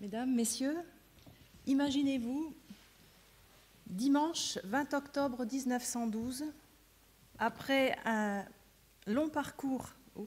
Mesdames, Messieurs, imaginez-vous, dimanche 20 octobre 1912, après un long parcours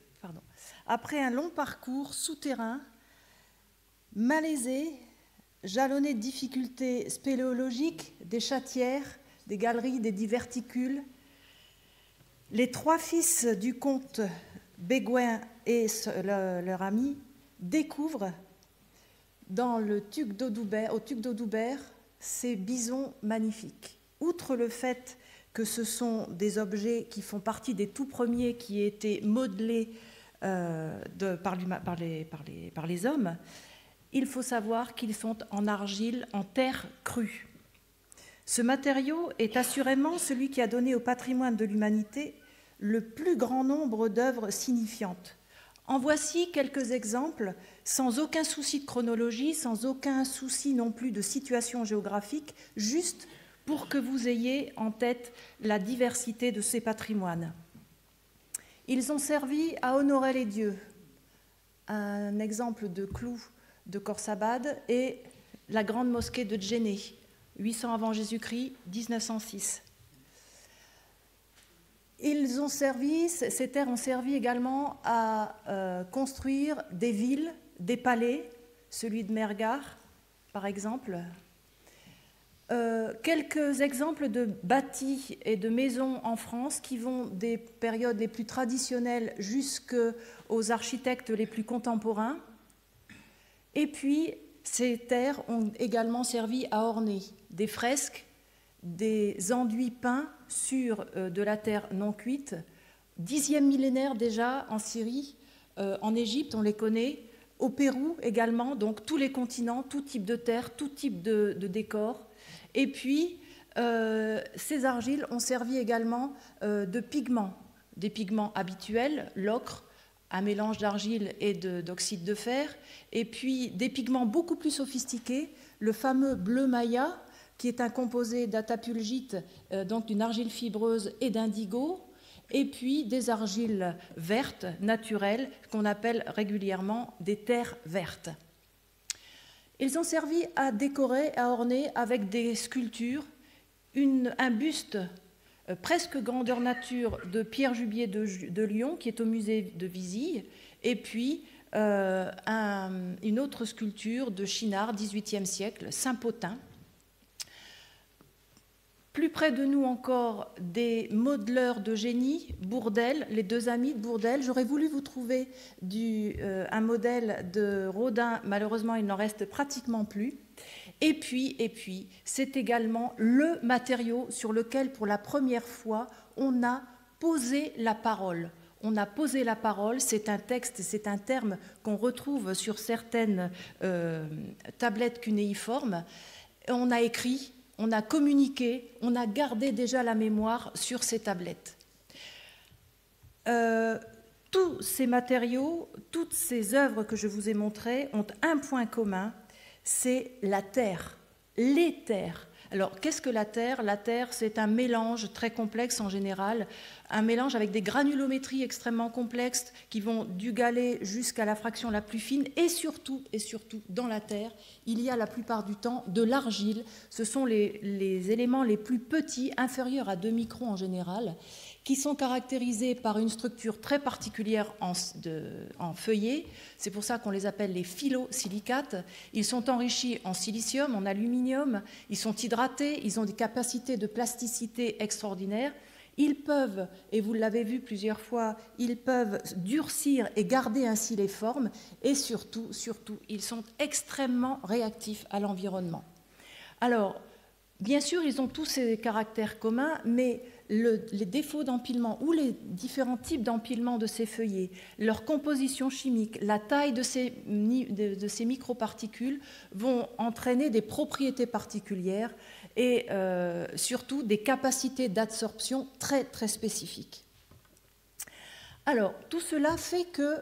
souterrain, malaisé, jalonné de difficultés spéléologiques, des chatières, des galeries, des diverticules, les trois fils du comte Béguin et leur ami découvrent au Tuc d'Audoubert ces bisons magnifiques. Outre le fait que ce sont des objets qui font partie des tout premiers qui aient été modelés par les hommes, il faut savoir qu'ils sont en argile, en terre crue. Ce matériau est assurément celui qui a donné au patrimoine de l'humanité le plus grand nombre d'œuvres signifiantes. En voici quelques exemples, sans aucun souci de chronologie, sans aucun souci non plus de situation géographique, juste pour que vous ayez en tête la diversité de ces patrimoines. Ils ont servi à honorer les dieux. Un exemple de clou de Khorsabad est la grande mosquée de Djenné, 800 avant Jésus-Christ, 1906. Ces terres ont servi également à construire des villes, des palais, celui de Mehrgarh, par exemple. Quelques exemples de bâtis et de maisons en France qui vont des périodes les plus traditionnelles jusqu'aux architectes les plus contemporains. Et puis, ces terres ont également servi à orner des fresques, des enduits peints sur de la terre non cuite, 10e millénaire déjà en Syrie, en Égypte, on les connaît, au Pérou également, donc tous les continents, tout type de terre, tout type de décor. Et puis, ces argiles ont servi également de pigments, des pigments habituels, l'ocre, un mélange d'argile et d'oxyde de fer, et puis des pigments beaucoup plus sophistiqués, le fameux bleu maya, qui est un composé d'atapulgite, donc d'une argile fibreuse et d'indigo, et puis des argiles vertes, naturelles, qu'on appelle régulièrement des terres vertes. Ils ont servi à décorer, à orner avec des sculptures, un buste presque grandeur nature de Pierre Jubier de Lyon, qui est au musée de Visille, et puis une autre sculpture de Chinard, XVIIIe siècle, Saint-Potin. Plus près de nous encore, des modeleurs de génie, Bourdelle, les deux amis de Bourdelle. J'aurais voulu vous trouver un modèle de Rodin, malheureusement il n'en reste pratiquement plus. Et puis, c'est également le matériau sur lequel, pour la première fois, on a posé la parole. On a posé la parole, c'est un texte, c'est un terme qu'on retrouve sur certaines tablettes cunéiformes. On a écrit, on a communiqué, on a gardé déjà la mémoire sur ces tablettes. Tous ces matériaux, toutes ces œuvres que je vous ai montrées ont un point commun, c'est la terre, les terres. Alors, qu'est-ce que la terre? La terre, c'est un mélange très complexe en général, un mélange avec des granulométries extrêmement complexes qui vont du galet jusqu'à la fraction la plus fine, et surtout, dans la terre, il y a la plupart du temps de l'argile. Ce sont les éléments les plus petits, inférieurs à 2 microns en général, qui sont caractérisés par une structure très particulière en feuillet. C'est pour ça qu'on les appelle les phyllosilicates. Ils sont enrichis en silicium, en aluminium, ils sont hydratés, ils ont des capacités de plasticité extraordinaires. Ils peuvent, et vous l'avez vu plusieurs fois, ils peuvent durcir et garder ainsi les formes, et surtout, ils sont extrêmement réactifs à l'environnement. Alors, bien sûr, ils ont tous ces caractères communs, mais les défauts d'empilement ou les différents types d'empilement de ces feuillets, leur composition chimique, la taille de ces microparticules vont entraîner des propriétés particulières et surtout des capacités d'absorption très, très spécifiques. Alors, tout cela fait que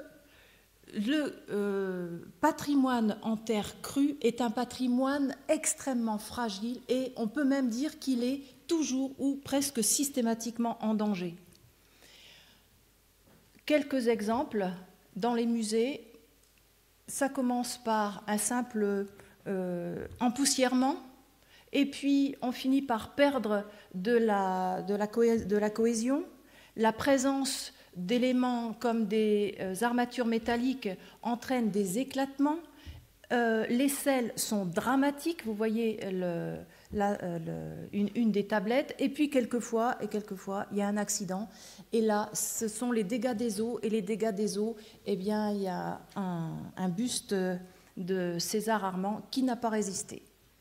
le patrimoine en terre crue est un patrimoine extrêmement fragile et on peut même dire qu'il est toujours ou presque systématiquement en danger. Quelques exemples dans les musées. ça commence par un simple empoussièrement, et puis on finit par perdre de la cohésion. La présence d'éléments comme des armatures métalliques entraîne des éclatements. Les selles sont dramatiques, vous voyez une des tablettes, et puis quelquefois, il y a un accident, et là, ce sont les dégâts des eaux, et les dégâts des eaux, eh bien, il y a un buste de César Armand qui n'a pas résisté.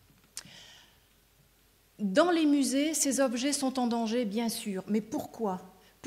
Dans les musées, ces objets sont en danger, bien sûr, mais pourquoi ? Pourquoi ?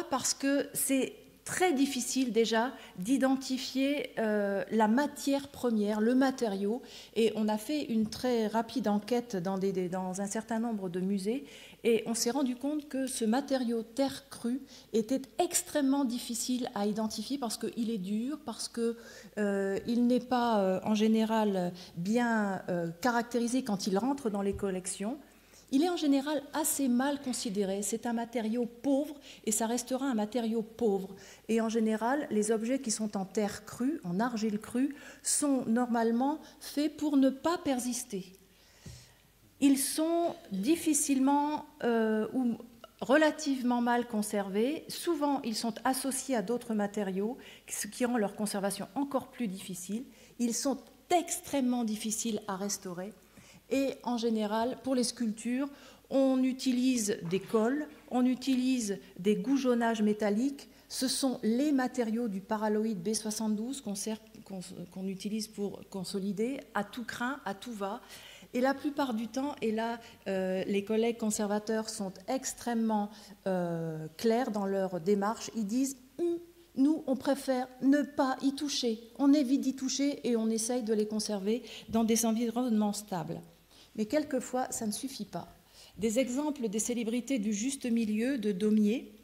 Parce que c'est très difficile déjà d'identifier la matière première, le matériau, et on a fait une très rapide enquête dans un certain nombre de musées, et on s'est rendu compte que ce matériau terre crue était extrêmement difficile à identifier parce qu'il est dur, parce qu'il n'est pas en général bien caractérisé quand il rentre dans les collections. Il est en général assez mal considéré, c'est un matériau pauvre et ça restera un matériau pauvre. Et en général, les objets qui sont en terre crue, en argile crue, sont normalement faits pour ne pas persister. Ils sont difficilement ou relativement mal conservés. Souvent, ils sont associés à d'autres matériaux, ce qui rend leur conservation encore plus difficile. Ils sont extrêmement difficiles à restaurer. Et en général, pour les sculptures, on utilise des colles, on utilise des goujonnages métalliques. Ce sont les matériaux du paraloïde B72 qu'on utilise pour consolider à tout crin, à tout va. Et la plupart du temps, et là, les collègues conservateurs sont extrêmement clairs dans leur démarche, ils disent nous, on préfère ne pas y toucher. On évite d'y toucher et on essaye de les conserver dans des environnements stables. Mais quelquefois, ça ne suffit pas. Des exemples des célébrités du juste milieu de Daumier.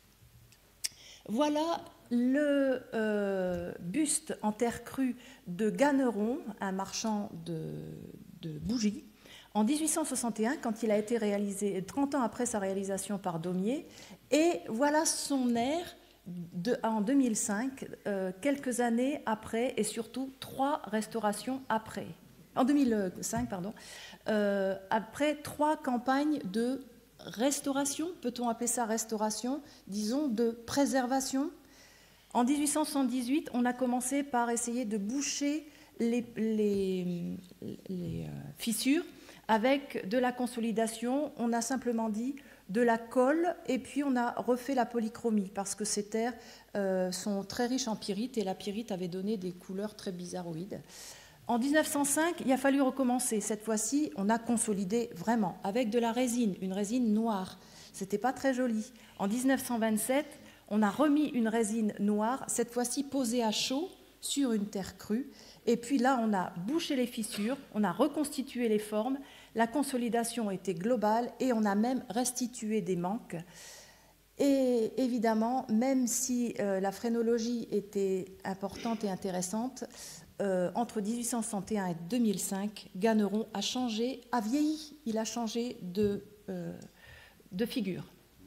Voilà le buste en terre crue de Ganneron, un marchand de bougies, en 1861, quand il a été réalisé, 30 ans après sa réalisation par Daumier. Et voilà son air en 2005, quelques années après, et surtout 3 restaurations après. En 2005, pardon, après 3 campagnes de restauration, peut-on appeler ça restauration, disons de préservation. En 1878, on a commencé par essayer de boucher les fissures avec de la consolidation. On a simplement dit de la colle et puis on a refait la polychromie parce que ces terres sont très riches en pyrite et la pyrite avait donné des couleurs très bizarroïdes. En 1905, il a fallu recommencer. Cette fois-ci, on a consolidé vraiment avec de la résine, une résine noire. C'était pas très joli. En 1927, on a remis une résine noire, cette fois-ci posée à chaud sur une terre crue. Et puis là, on a bouché les fissures, on a reconstitué les formes. La consolidation était globale et on a même restitué des manques. Et évidemment, même si la phrénologie était importante et intéressante, entre 1861 et 2005, Ganneron a changé, a vieilli, il a changé de figure.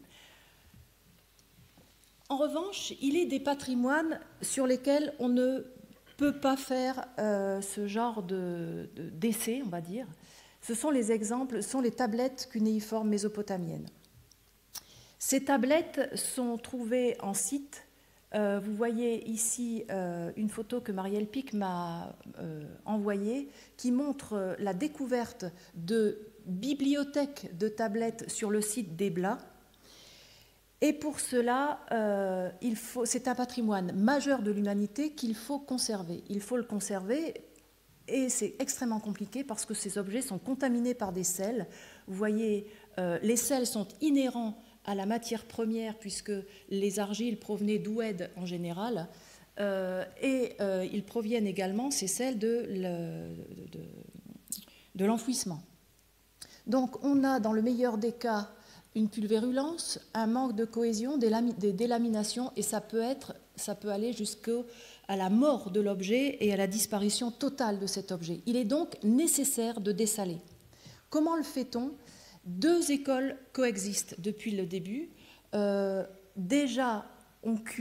En revanche, il est des patrimoines sur lesquels on ne peut pas faire ce genre d'essai, on va dire. Ce sont les exemples, ce sont les tablettes cunéiformes mésopotamiennes. Ces tablettes sont trouvées en site. Vous voyez ici une photo que Marielle Pic m'a envoyée qui montre la découverte de bibliothèques de tablettes sur le site d'Ebla. Et pour cela, c'est un patrimoine majeur de l'humanité qu'il faut conserver. Il faut le conserver et c'est extrêmement compliqué parce que ces objets sont contaminés par des sels. Vous voyez, les sels sont inhérents à la matière première puisque les argiles provenaient d'Oued en général et ils proviennent également, ces sels, de l'enfouissement. Donc on a dans le meilleur des cas une pulvérulence, un manque de cohésion, des délaminations et ça peut aller jusqu'à la mort de l'objet et à la disparition totale de cet objet. Il est donc nécessaire de dessaler. Comment le fait-on ? 2 écoles coexistent depuis le début. Déjà, on cuit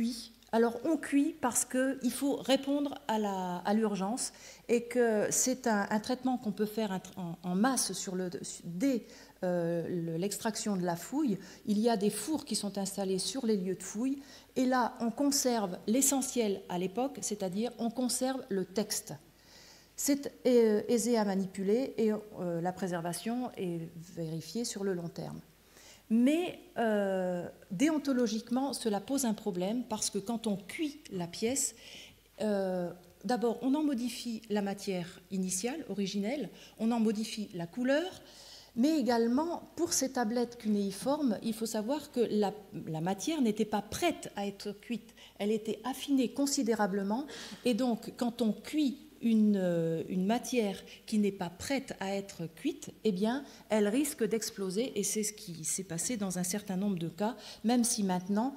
Alors on cuit parce qu'il faut répondre à l'urgence et que c'est un traitement qu'on peut faire en masse dès l'extraction de la fouille. Il y a des fours qui sont installés sur les lieux de fouille et là on conserve l'essentiel à l'époque, c'est-à-dire on conserve le texte. C'est aisé à manipuler et la préservation est vérifiée sur le long terme. Mais déontologiquement, cela pose un problème parce que quand on cuit la pièce, d'abord, on en modifie la matière initiale, originelle, on en modifie la couleur, mais également, pour ces tablettes cunéiformes, il faut savoir que la matière n'était pas prête à être cuite. Elle était affinée considérablement, et donc, quand on cuit une matière qui n'est pas prête à être cuite, eh bien, elle risque d'exploser et c'est ce qui s'est passé dans un certain nombre de cas, même si maintenant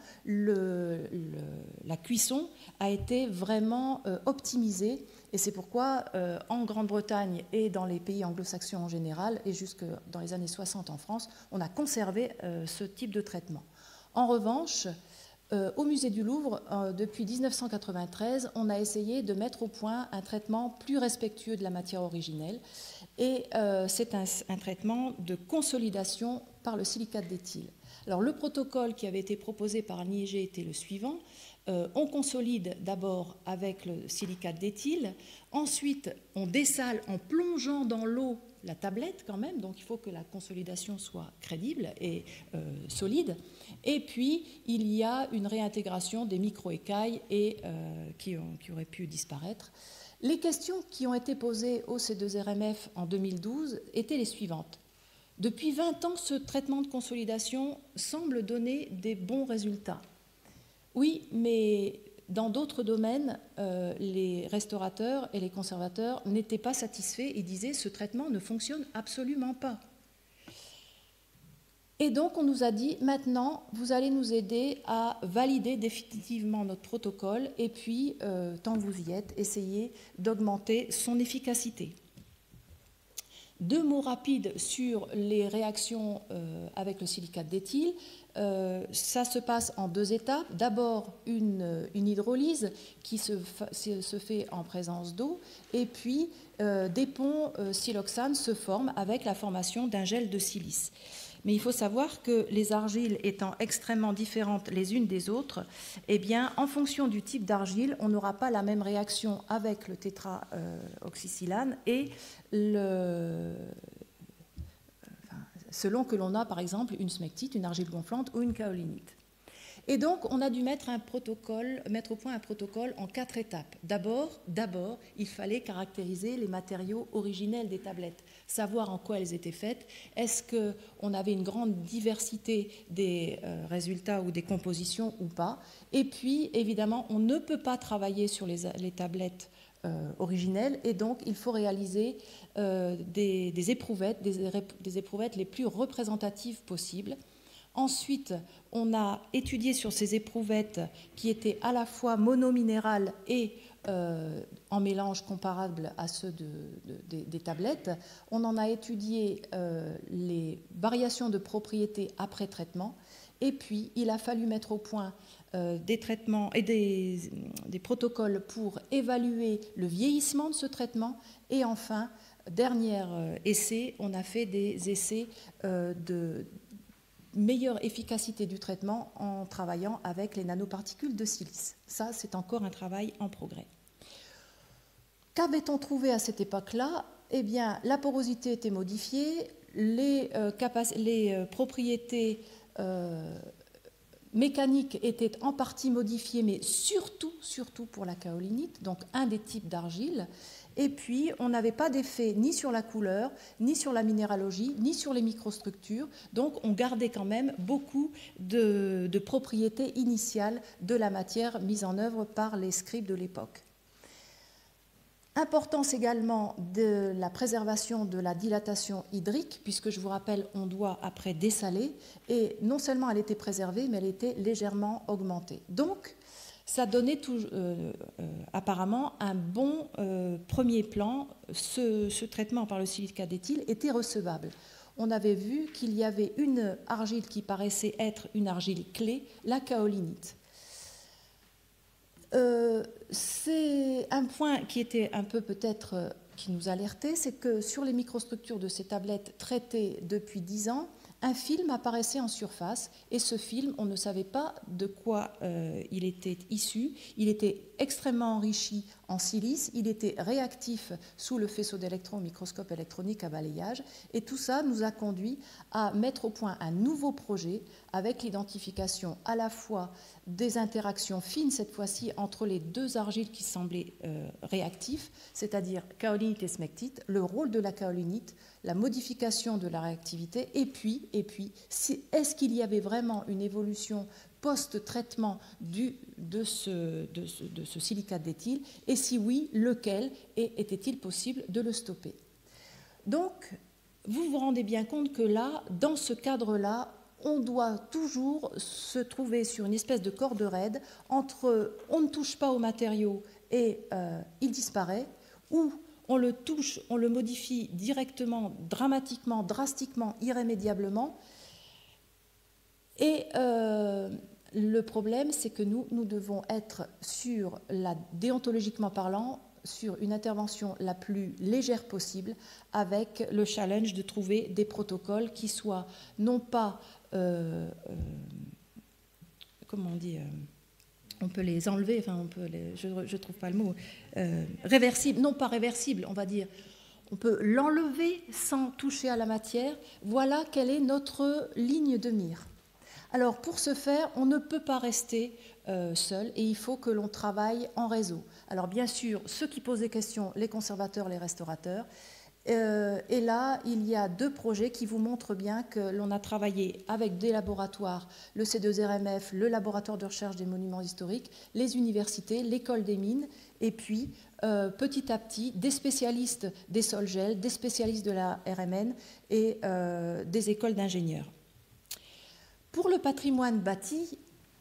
la cuisson a été vraiment optimisée et c'est pourquoi en Grande-Bretagne et dans les pays anglo-saxons en général et jusque dans les années 60 en France, on a conservé ce type de traitement. En revanche, au musée du Louvre, depuis 1993, on a essayé de mettre au point un traitement plus respectueux de la matière originelle et c'est un traitement de consolidation par le silicate d'éthyle. Alors le protocole qui avait été proposé par l'IEG était le suivant. On consolide d'abord avec le silicate d'éthyle, ensuite on dessale en plongeant dans l'eau la tablette quand même, donc il faut que la consolidation soit crédible et solide. Et puis, il y a une réintégration des micro-écailles qui auraient pu disparaître. Les questions qui ont été posées au C2RMF en 2012 étaient les suivantes. Depuis 20 ans, ce traitement de consolidation semble donner des bons résultats. Oui, mais dans d'autres domaines, les restaurateurs et les conservateurs n'étaient pas satisfaits et disaient « ce traitement ne fonctionne absolument pas ». Et donc, on nous a dit, maintenant, vous allez nous aider à valider définitivement notre protocole et puis, tant que vous y êtes, essayez d'augmenter son efficacité. 2 mots rapides sur les réactions avec le silicate d'éthyle. Ça se passe en 2 étapes. D'abord, une hydrolyse qui se fait en présence d'eau et puis des ponts siloxane se forment avec la formation d'un gel de silice. Mais il faut savoir que les argiles étant extrêmement différentes les unes des autres, eh bien, en fonction du type d'argile, on n'aura pas la même réaction avec le tétraoxysilane et selon que l'on a, par exemple, une smectite, une argile gonflante ou une kaolinite. Et donc, on a dû mettre au point un protocole en 4 étapes. D'abord, il fallait caractériser les matériaux originels des tablettes, savoir en quoi elles étaient faites, est-ce qu'on avait une grande diversité des résultats ou des compositions ou pas. Et puis, évidemment, on ne peut pas travailler sur les tablettes originelles et donc il faut réaliser des éprouvettes, des éprouvettes les plus représentatives possibles. Ensuite, on a étudié sur ces éprouvettes qui étaient à la fois monominérales et en mélange comparable à ceux des tablettes. On en a étudié les variations de propriétés après traitement. Et puis, il a fallu mettre au point des traitements et des protocoles pour évaluer le vieillissement de ce traitement. Et enfin, dernier essai, on a fait des essais de meilleure efficacité du traitement en travaillant avec les nanoparticules de silice. Ça, c'est encore un travail en progrès. Qu'avait-on trouvé à cette époque-là? Eh bien, la porosité était modifiée, les propriétés mécaniques étaient en partie modifiées, mais surtout pour la kaolinite, donc un des types d'argile. Et puis, on n'avait pas d'effet ni sur la couleur, ni sur la minéralogie, ni sur les microstructures. Donc, on gardait quand même beaucoup de propriétés initiales de la matière mise en œuvre par les scribes de l'époque. Importance également de la préservation de la dilatation hydrique, puisque je vous rappelle, on doit après dessaler. Et non seulement elle était préservée, mais elle était légèrement augmentée. Donc, ça donnait apparemment un bon premier plan. Ce traitement par le silicate d'éthyle était recevable. On avait vu qu'il y avait une argile qui paraissait être une argile clé, la kaolinite. C'est un point qui était un peu peut-être qui nous alertait, c'est que sur les microstructures de ces tablettes traitées depuis 10 ans, un film apparaissait en surface et ce film, on ne savait pas de quoi il était issu. Il était extrêmement enrichi en silice, il était réactif sous le faisceau d'électrons au microscope électronique à balayage et tout ça nous a conduit à mettre au point un nouveau projet avec l'identification à la fois des interactions fines cette fois-ci entre les deux argiles qui semblaient réactifs, c'est-à-dire kaolinite et smectite, le rôle de la kaolinite, la modification de la réactivité, et puis est-ce qu'il y avait vraiment une évolution post-traitement de ce silicate d'éthyle, et si oui, lequel, et était-il possible de le stopper? Donc, vous vous rendez bien compte que là, dans ce cadre-là, on doit toujours se trouver sur une espèce de corde raide entre on ne touche pas au matériau et il disparaît, ou on le touche, on le modifie directement, dramatiquement, drastiquement, irrémédiablement. Et le problème, c'est que nous devons être sur déontologiquement parlant, sur une intervention la plus légère possible, avec le challenge de trouver des protocoles qui soient non pas, comment on dit, on peut les enlever, enfin on peut je ne trouve pas le mot, réversible, non pas réversible, on va dire, on peut l'enlever sans toucher à la matière. Voilà quelle est notre ligne de mire. Alors pour ce faire, on ne peut pas rester seul et il faut que l'on travaille en réseau. Alors bien sûr, ceux qui posent des questions, les conservateurs, les restaurateurs, et là, il y a deux projets qui vous montrent bien que l'on a travaillé avec des laboratoires, le C2RMF, le laboratoire de recherche des monuments historiques, les universités, l'école des mines, et puis petit à petit, des spécialistes des Solgel, des spécialistes de la RMN et des écoles d'ingénieurs. Pour le patrimoine bâti,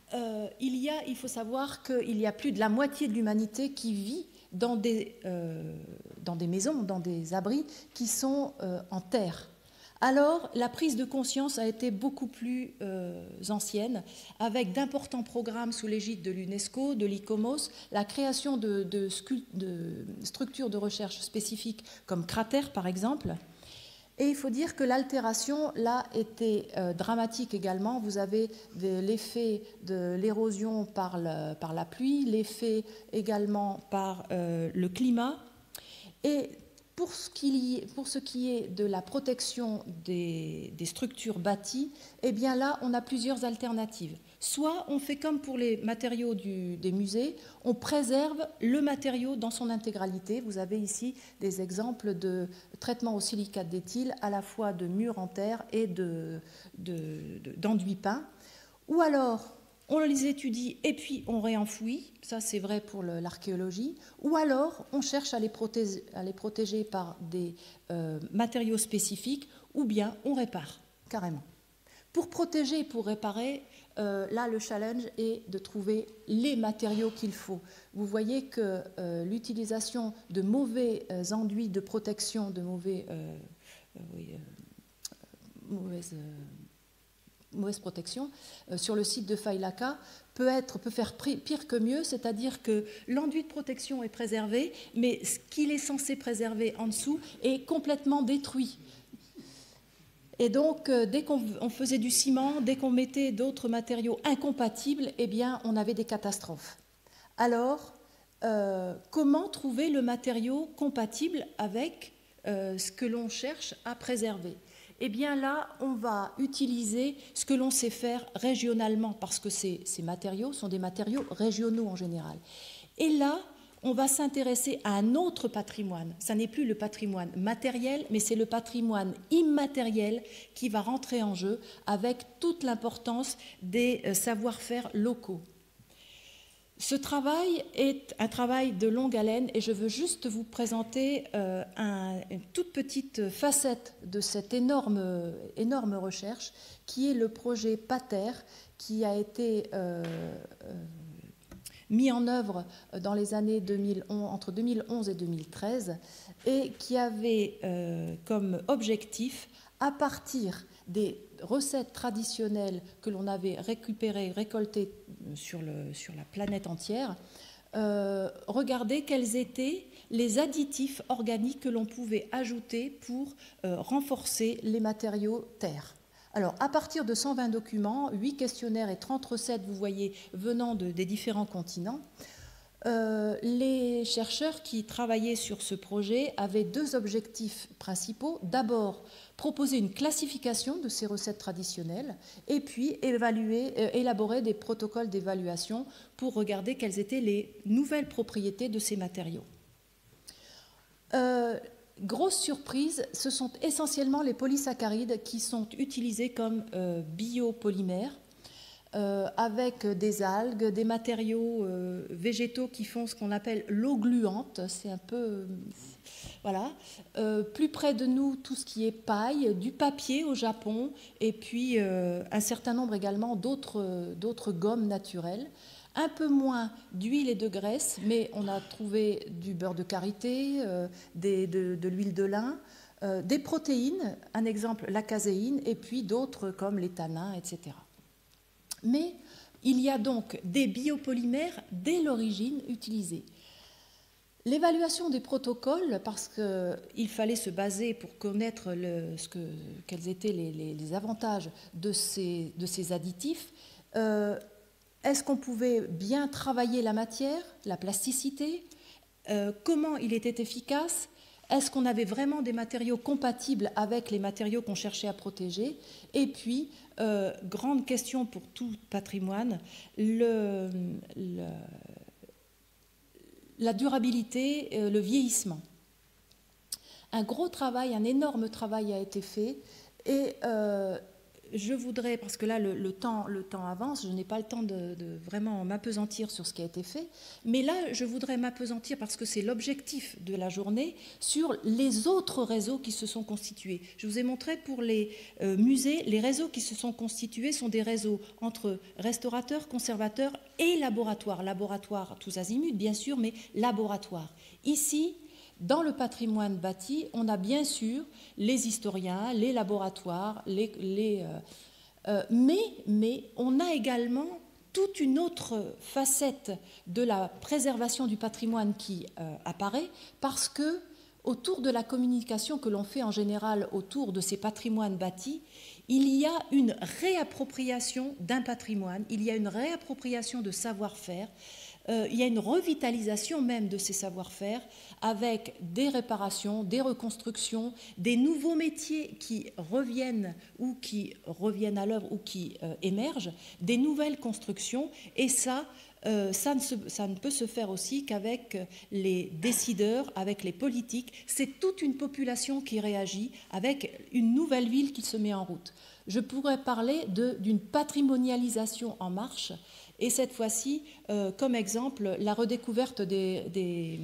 il faut savoir qu'il y a plus de la moitié de l'humanité qui vit dans des maisons, dans des abris qui sont en terre. Alors, la prise de conscience a été beaucoup plus ancienne, avec d'importants programmes sous l'égide de l'UNESCO, de l'ICOMOS, la création de structures de recherche spécifiques comme Cratère, par exemple. Et il faut dire que l'altération, là, était dramatique également. Vous avez l'effet de l'érosion par la pluie, l'effet également par le climat. Et pour ce qui est de la protection des structures bâties, eh bien là, on a plusieurs alternatives. Soit on fait comme pour les matériaux des musées, on préserve le matériau dans son intégralité. Vous avez ici des exemples de traitement au silicate d'éthyle, à la fois de murs en terre et d'enduit peint. Ou alors, on les étudie et puis on réenfouit, ça c'est vrai pour l'archéologie, ou alors on cherche à les protéger par des matériaux spécifiques, ou bien on répare carrément. Pour protéger et pour réparer, là le challenge est de trouver les matériaux qu'il faut. Vous voyez que l'utilisation de mauvais enduits de protection, de mauvaise protection sur le site de Failaka peut faire pire que mieux, c'est-à-dire que l'enduit de protection est préservé, mais ce qu'il est censé préserver en dessous est complètement détruit. Et donc, dès qu'on faisait du ciment, dès qu'on mettait d'autres matériaux incompatibles, eh bien, on avait des catastrophes. Alors, comment trouver le matériau compatible avec ce que l'on cherche à préserver ? Eh bien là, on va utiliser ce que l'on sait faire régionalement, parce que ces matériaux sont des matériaux régionaux en général. Et là, on va s'intéresser à un autre patrimoine. Ça n'est plus le patrimoine matériel, mais c'est le patrimoine immatériel qui va rentrer en jeu avec toute l'importance des savoir-faire locaux. Ce travail est un travail de longue haleine et je veux juste vous présenter une toute petite facette de cette énorme recherche qui est le projet PATER qui a été mis en œuvre dans les années entre 2011 et 2013 et qui avait comme objectif, à partir des recettes traditionnelles que l'on avait récoltées sur la planète entière, regarder quels étaient les additifs organiques que l'on pouvait ajouter pour renforcer les matériaux terre. Alors, à partir de 120 documents, 8 questionnaires et 30 recettes, vous voyez, venant des différents continents, les chercheurs qui travaillaient sur ce projet avaient 2 objectifs principaux. D'abord, proposer une classification de ces recettes traditionnelles et puis élaborer des protocoles d'évaluation pour regarder quelles étaient les nouvelles propriétés de ces matériaux. Grosse surprise, ce sont essentiellement les polysaccharides qui sont utilisés comme biopolymères, avec des algues, des matériaux végétaux qui font ce qu'on appelle l'eau gluante. C'est un peu... voilà. Plus près de nous, tout ce qui est paille, du papier au Japon, et puis un certain nombre également d'autres gommes naturelles. Un peu moins d'huile et de graisse, mais on a trouvé du beurre de karité, de l'huile de lin, des protéines, un exemple la caséine, et puis d'autres comme les tanins, etc. Mais il y a donc des biopolymères dès l'origine utilisés. L'évaluation des protocoles, parce qu'il fallait se baser pour connaître quels étaient les avantages de ces additifs, est-ce qu'on pouvait bien travailler la matière, la plasticité, comment il était efficace, est-ce qu'on avait vraiment des matériaux compatibles avec les matériaux qu'on cherchait à protéger, et puis, grande question pour tout patrimoine, la durabilité, le vieillissement. Un gros travail, un énorme travail a été fait, et je voudrais, parce que là le temps avance, je n'ai pas le temps de vraiment m'appesantir sur ce qui a été fait, mais là je voudrais m'appesantir, parce que c'est l'objectif de la journée, sur les autres réseaux qui se sont constitués. Je vous ai montré pour les musées, les réseaux qui se sont constitués sont des réseaux entre restaurateurs, conservateurs et laboratoires. Laboratoires tous azimuts bien sûr, mais laboratoires. Ici, dans le patrimoine bâti, on a bien sûr les historiens, les laboratoires, mais on a également toute une autre facette de la préservation du patrimoine qui apparaît, parce que autour de la communication que l'on fait en général autour de ces patrimoines bâtis, il y a une réappropriation d'un patrimoine, il y a une réappropriation de savoir-faire, il y a une revitalisation même de ces savoir-faire avec des réparations, des reconstructions, des nouveaux métiers qui reviennent à l'œuvre ou qui émergent, des nouvelles constructions, et ça ne peut se faire aussi qu'avec les décideurs, avec les politiques. C'est toute une population qui réagit avec une nouvelle ville qui se met en route. Je pourrais parler d'une patrimonialisation en marche, et cette fois-ci, comme exemple, la redécouverte des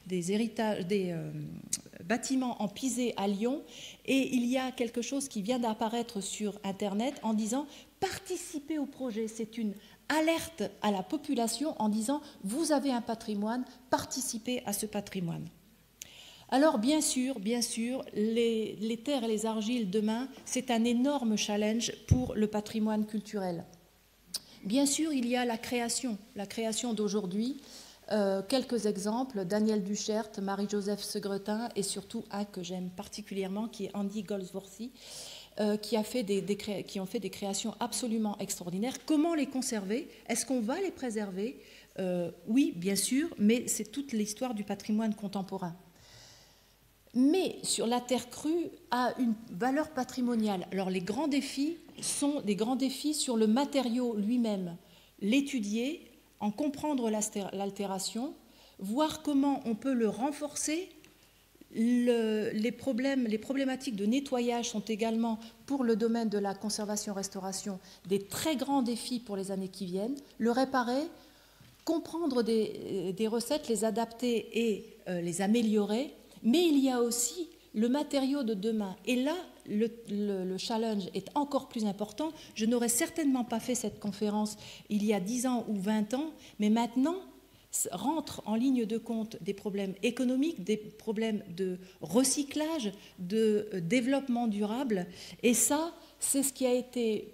bâtiments en pisé à Lyon. Et il y a quelque chose qui vient d'apparaître sur Internet en disant « participez au projet ». C'est une alerte à la population en disant « vous avez un patrimoine, participez à ce patrimoine ». Alors bien sûr, les terres et les argiles demain, c'est un énorme challenge pour le patrimoine culturel. Bien sûr, il y a la création d'aujourd'hui. Quelques exemples, Daniel Duchert, Marie-Joseph Segretin, et surtout un que j'aime particulièrement, qui est Andy Goldsworthy, qui ont fait des créations absolument extraordinaires. Comment les conserver? Est-ce qu'on va les préserver? Oui, bien sûr, mais c'est toute l'histoire du patrimoine contemporain. Mais sur la terre crue a une valeur patrimoniale. Alors les grands défis sont des grands défis sur le matériau lui-même, l'étudier, en comprendre l'altération, voir comment on peut le renforcer. Les problématiques de nettoyage sont également, pour le domaine de la conservation-restauration, des très grands défis pour les années qui viennent. Le réparer, comprendre des recettes, les adapter et les améliorer. Mais il y a aussi le matériau de demain. Et là, le challenge est encore plus important. Je n'aurais certainement pas fait cette conférence il y a 10 ans ou 20 ans, mais maintenant rentrent en ligne de compte des problèmes économiques, des problèmes de recyclage, de développement durable. Et ça, c'est ce qui a été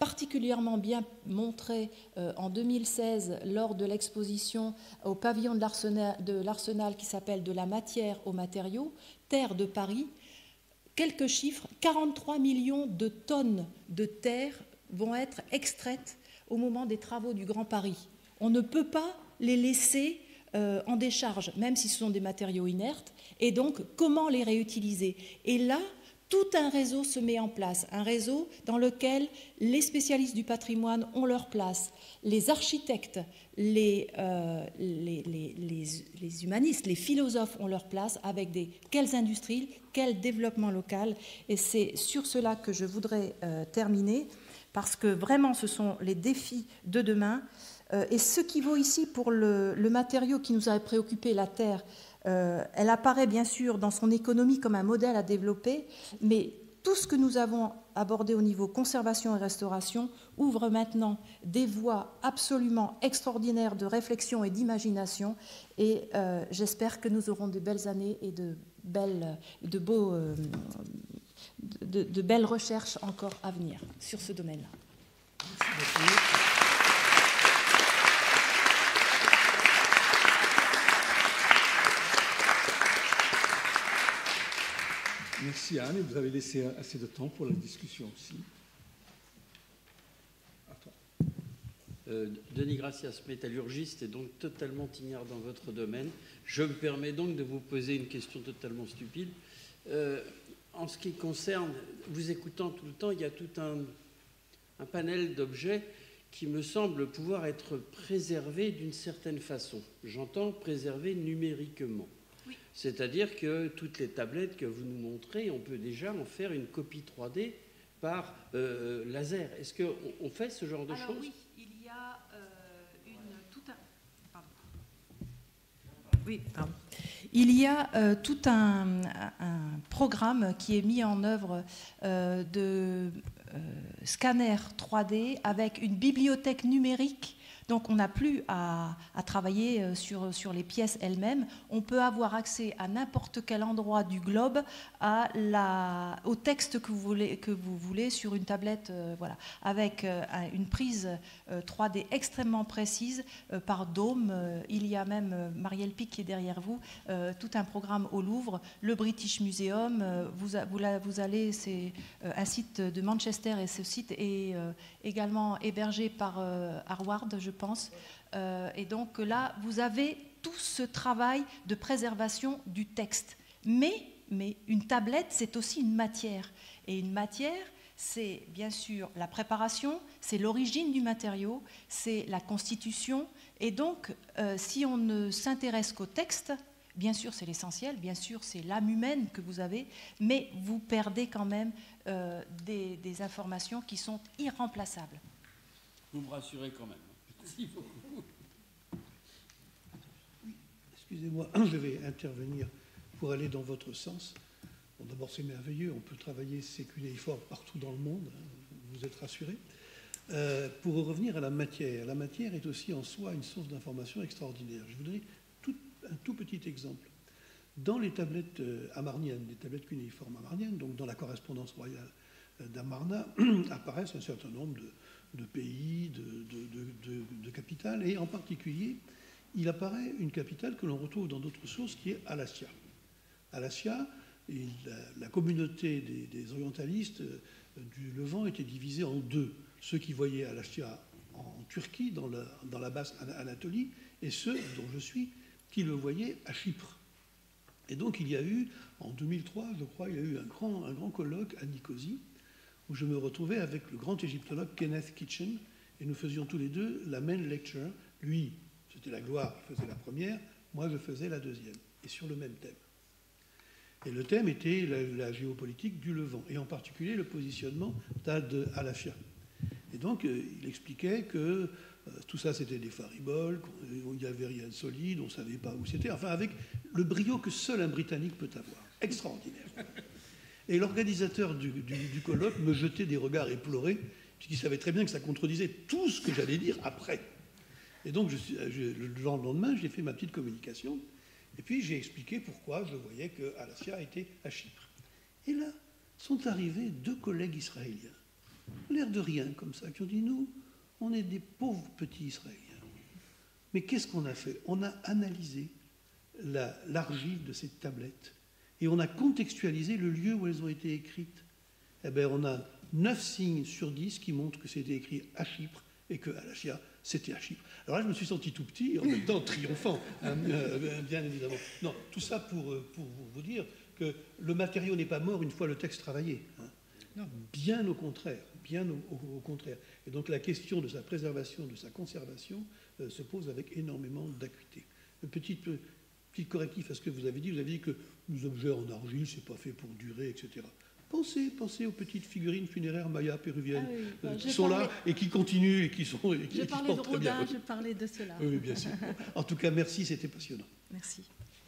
particulièrement bien montré en 2016 lors de l'exposition au pavillon de l'Arsenal qui s'appelle « De la matière aux matériaux, terre de Paris ». Quelques chiffres, 43 millions de tonnes de terre vont être extraites au moment des travaux du Grand Paris. On ne peut pas les laisser en décharge, même si ce sont des matériaux inertes, et donc comment les réutiliser? Et là, tout un réseau se met en place, un réseau dans lequel les spécialistes du patrimoine ont leur place, les architectes, les humanistes, les philosophes ont leur place, avec quelles industries, quel développement local. Et c'est sur cela que je voudrais terminer, parce que vraiment ce sont les défis de demain. Et ce qui vaut ici pour le matériau qui nous a préoccupé, la terre, elle apparaît bien sûr dans son économie comme un modèle à développer, mais tout ce que nous avons abordé au niveau conservation et restauration ouvre maintenant des voies absolument extraordinaires de réflexion et d'imagination, et j'espère que nous aurons de belles années et de belles recherches encore à venir sur ce domaine-là. Merci Anne, et vous avez laissé assez de temps pour la discussion aussi. Denis Gracias, métallurgiste, et donc totalement ignare dans votre domaine. Je me permets donc de vous poser une question totalement stupide. En ce qui concerne, vous écoutant tout le temps, il y a tout un panel d'objets qui me semble pouvoir être préservé d'une certaine façon. J'entends préservé numériquement. C'est-à-dire que toutes les tablettes que vous nous montrez, on peut déjà en faire une copie 3D par laser. Est-ce qu'on fait ce genre de choses? Oui, il y a Il y a tout un programme qui est mis en œuvre de scanner 3D avec une bibliothèque numérique. Donc on n'a plus à travailler sur les pièces elles-mêmes. On peut avoir accès à n'importe quel endroit du globe au texte que vous voulez sur une tablette, voilà, avec une prise 3D extrêmement précise par dôme. Il y a même, Marielle Pic qui est derrière vous, tout un programme au Louvre, le British Museum. Vous allez, c'est un site de Manchester, et ce site est également hébergé par Harvard, je pense. Et donc là, vous avez tout ce travail de préservation du texte. Mais une tablette, c'est aussi une matière. Et une matière, c'est bien sûr la préparation, c'est l'origine du matériau, c'est la constitution. Et donc, si on ne s'intéresse qu'au texte, bien sûr, c'est l'essentiel, bien sûr, c'est l'âme humaine que vous avez, mais vous perdez quand même des informations qui sont irremplaçables. Vous me rassurez quand même. Merci beaucoup. Oui, excusez-moi, je vais intervenir pour aller dans votre sens. Bon, d'abord, c'est merveilleux, on peut travailler ces cunéiformes partout dans le monde, vous êtes rassurés. Pour revenir à la matière est aussi en soi une source d'information extraordinaire. Je vais vous donner un tout petit exemple. Dans les tablettes amarniennes, les tablettes cunéiformes amarniennes, donc dans la correspondance royale d'Amarna, apparaissent un certain nombre de pays, de capitales, et en particulier, il apparaît une capitale que l'on retrouve dans d'autres sources, qui est Alasya. Alasya, la communauté des orientalistes du Levant était divisée en deux. Ceux qui voyaient Alasya en Turquie, dans la basse Anatolie, et ceux dont je suis, qui le voyaient à Chypre. Et donc il y a eu, en 2003, je crois, il y a eu un grand colloque à Nicosie, où je me retrouvais avec le grand égyptologue Kenneth Kitchen, et nous faisions tous les deux la main lecture. Lui, c'était la gloire, il faisait la première, moi je faisais la deuxième, et sur le même thème. Et le thème était la géopolitique du Levant, et en particulier le positionnement d'Ad al-Afia. Et donc il expliquait que tout ça c'était des fariboles, qu'il n'y avait rien de solide, on ne savait pas où c'était, enfin avec le brio que seul un Britannique peut avoir. Extraordinaire. Et l'organisateur du colloque me jetait des regards éplorés, puisqu'il savait très bien que ça contredisait tout ce que j'allais dire après. Et donc, le lendemain, j'ai fait ma petite communication, et puis j'ai expliqué pourquoi je voyais que Alasya était à Chypre. Et là, sont arrivés deux collègues israéliens, l'air de rien comme ça, qui ont dit, nous, on est des pauvres petits Israéliens. Mais qu'est-ce qu'on a fait? On a analysé l'argile de ces tablettes et on a contextualisé le lieu où elles ont été écrites. Eh bien, on a 9 signes sur 10 qui montrent que c'était écrit à Chypre et que Al-Ashia, c'était à Chypre. Alors là, je me suis senti tout petit, en même temps triomphant, hein, bien évidemment. Non, tout ça pour vous dire que le matériau n'est pas mort une fois le texte travaillé. Hein. Non. Bien au contraire, bien au contraire. Et donc la question de sa préservation, de sa conservation, se pose avec énormément d'acuité. Un petit correctif à ce que vous avez dit que les objets en argile, c'est pas fait pour durer, etc. Pensez aux petites figurines funéraires mayas péruviennes qui sont là et qui continuent et qui sont. Je parlais de Rodin, je parlais de cela. Oui, bien sûr. En tout cas, merci, c'était passionnant. Merci.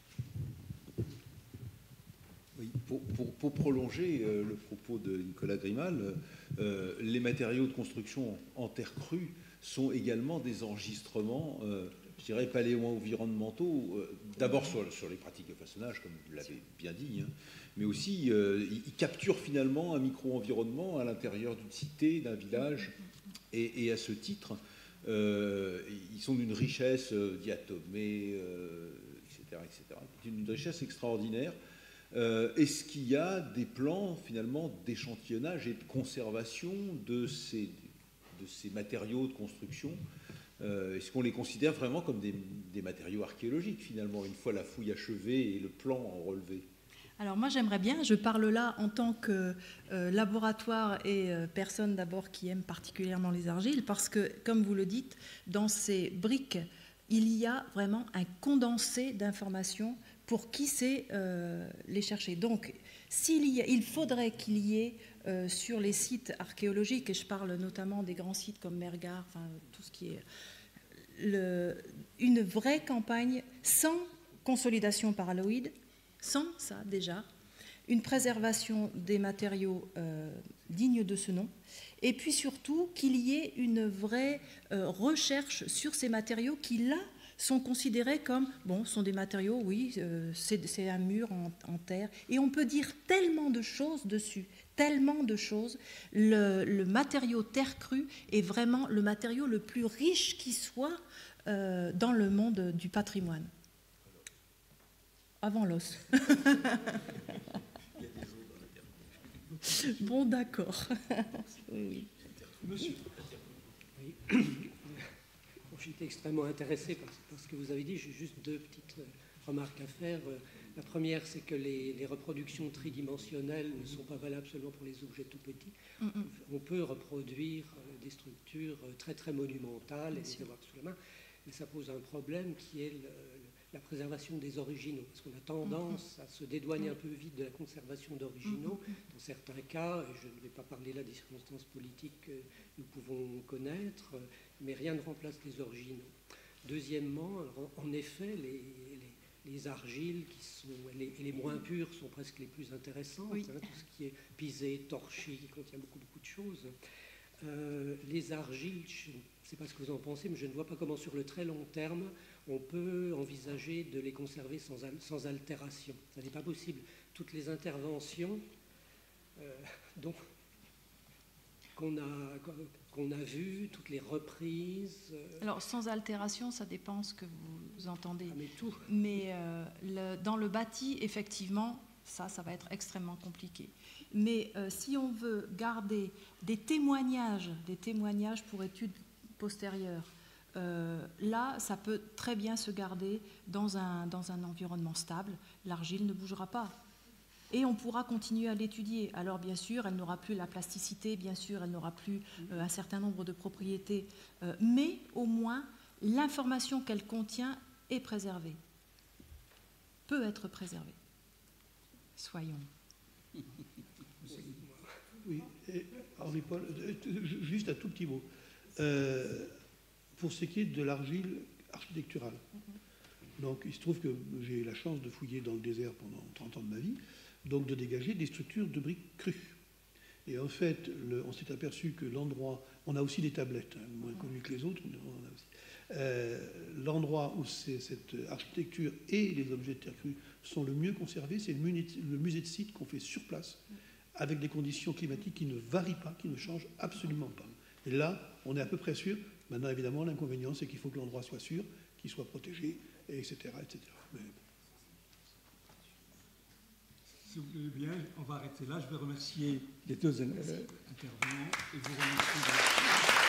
Oui, pour prolonger le propos de Nicolas Grimal, les matériaux de construction en terre crue sont également des enregistrements, je dirais, paléo-environnementaux, d'abord sur les pratiques de façonnage, comme vous l'avez bien dit, hein, mais aussi ils capturent finalement un micro-environnement à l'intérieur d'une cité, d'un village, et à ce titre, ils sont d'une richesse diatomée, etc., d'une richesse extraordinaire. Est-ce qu'il y a des plans finalement d'échantillonnage et de conservation de ces matériaux de construction? Est-ce qu'on les considère vraiment comme des matériaux archéologiques finalement, une fois la fouille achevée et le plan relevé? Alors moi j'aimerais bien, je parle là en tant que laboratoire et personne d'abord qui aime particulièrement les argiles, parce que comme vous le dites, dans ces briques, il y a vraiment un condensé d'informations pour qui sait les chercher. Donc il faudrait qu'il y ait sur les sites archéologiques, et je parle notamment des grands sites comme Mergar, enfin tout ce qui est une vraie campagne sans consolidation paraloïde, sans ça déjà, une préservation des matériaux dignes de ce nom, et puis surtout qu'il y ait une vraie recherche sur ces matériaux qui là sont considérés comme, bon, sont des matériaux, oui, c'est un mur en terre, et on peut dire tellement de choses dessus, tellement de choses. Le matériau terre crue est vraiment le matériau le plus riche qui soit dans le monde du patrimoine. Avant l'os. Bon, d'accord. Oui. Monsieur. Oui. J'étais extrêmement intéressé par ce que vous avez dit. J'ai juste 2 petites remarques à faire. La première, c'est que les reproductions tridimensionnelles ne sont pas valables seulement pour les objets tout petits. On peut reproduire des structures très très monumentales et les avoir sous la main, mais ça pose un problème qui est la préservation des originaux, parce qu'on a tendance à se dédouaner un peu vite de la conservation d'originaux. Dans certains cas, et je ne vais pas parler là des circonstances politiques que nous pouvons connaître, mais rien ne remplace les originaux. Deuxièmement, alors, en effet, les argiles qui sont, les moins pures sont presque les plus intéressantes, oui. Hein, tout ce qui est pisé, torché, qui contient beaucoup de choses. Les argiles, je ne sais pas ce que vous en pensez, mais je ne vois pas comment sur le très long terme on peut envisager de les conserver sans altération. Ça n'est pas possible. Toutes les interventions qu'on a vues, toutes les reprises... Alors, sans altération, ça dépend ce que vous entendez. Ah, mais tout. Mais dans le bâti, effectivement, ça va être extrêmement compliqué. Mais si on veut garder des témoignages pour études postérieures, là, ça peut très bien se garder dans un environnement stable. L'argile ne bougera pas. Et on pourra continuer à l'étudier. Alors, bien sûr, elle n'aura plus la plasticité, bien sûr, elle n'aura plus un certain nombre de propriétés, mais au moins, l'information qu'elle contient est préservée, peut être préservée. Soyons. Oui, Henri-Paul, juste un tout petit mot. Pour ce qui est de l'argile architecturale. Donc, il se trouve que j'ai eu la chance de fouiller dans le désert pendant 30 ans de ma vie, donc de dégager des structures de briques crues. Et en fait, on s'est aperçu que l'endroit... On a aussi des tablettes, hein, moins connues que les autres, mais on a aussi. L'endroit où cette architecture et les objets de terre crue sont le mieux conservés, c'est le musée de site qu'on fait sur place, avec des conditions climatiques qui ne varient pas, qui ne changent absolument pas. Et là, on est à peu près sûr. Maintenant, évidemment, l'inconvénient, c'est qu'il faut que l'endroit soit sûr, qu'il soit protégé, etc. etc. Mais... Si vous voulez bien, on va arrêter là. Je vais remercier les deux intervenants et vous remercier.